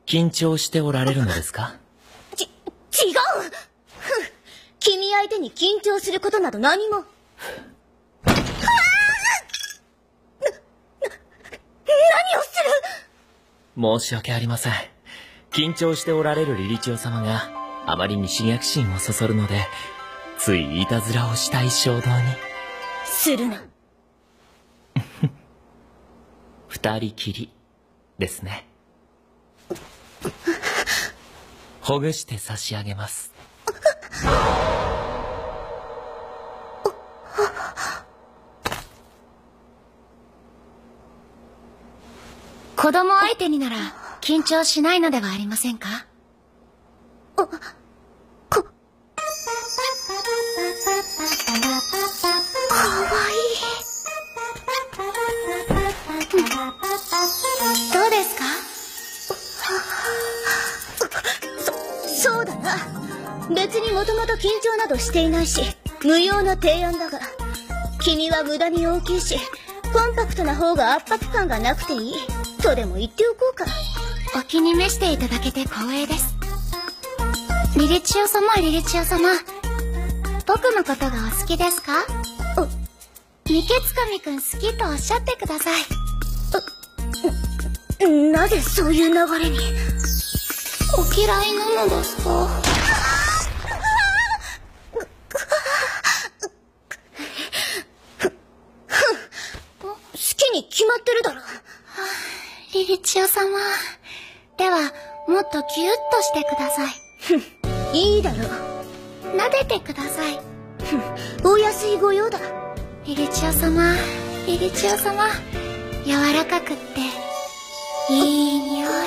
緊張しておられるのですか？ 違う。君相手に緊張することなど何も。何をす申し訳ありません。緊張しておられるリリチオ様があまりに刺激心をそそるので、ついいたずらをしたい衝動に。 するな。 二人きりですね。ほぐして差し上げます。 子供相手になら緊張しないのではありませんか？ かわいい。 どうですか？ そうだな。別にもともと緊張などしていないし、無用な提案だが、君は無駄に大きいし、コンパクトな方が圧迫感がなくていいとでも言っておこうか。 お気に召していただけて光栄です。リリチオ様、リリチオ様、僕のことがお好きですか？三毛つかみくん好きとおっしゃってください。 なぜそういう流れに。 お嫌いなのですか？ 好きに決まってるだろ。 リリチオ様、ではもっとギュッとしてください。 いいだろう。 撫でてください。 お安いご用だ。 リリチオ様、リリチオ様、柔らかくっていい匂い。